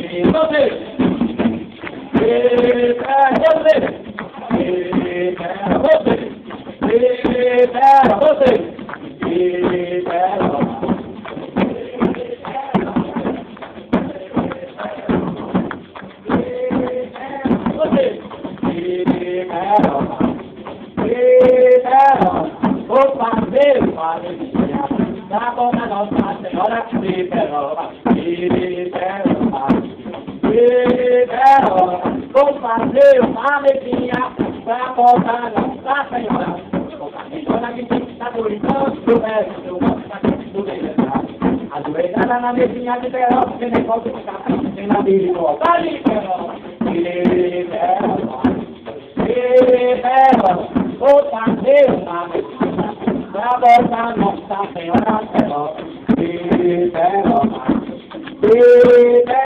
Da boca Nossa Senhora liberou, vou fazer uma mesinha pra boca Nossa Senhora. Dona Vizinha do Limão, do México, do Beijão. Ajoelhada na mesinha liberou, que nem pode ficar, sem na liberou. Vai liberou, vou fazer uma mesinha pra boca Nossa Senhora.